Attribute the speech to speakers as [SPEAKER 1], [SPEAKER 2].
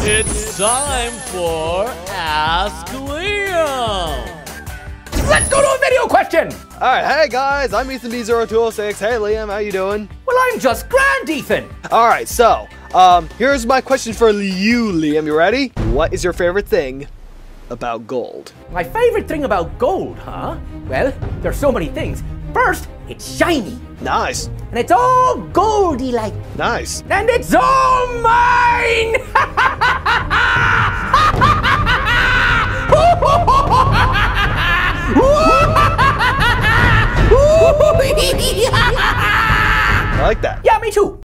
[SPEAKER 1] It's time for Ask Liam.
[SPEAKER 2] Let's go to a video question.
[SPEAKER 3] All right, hey guys, I'm ethanb0206. Hey Liam, how you doing?
[SPEAKER 2] Well, I'm just grand, Ethan.
[SPEAKER 3] All right, so here's my question for you, Liam. You ready? What is your favorite thing about gold?
[SPEAKER 2] My favorite thing about gold, huh? Well, there's so many things. First, it's shiny.
[SPEAKER 3] Nice.
[SPEAKER 2] And it's all goldy-like.
[SPEAKER 3] Nice.
[SPEAKER 2] And it's all mine!
[SPEAKER 3] I like that.
[SPEAKER 2] Yeah, me too.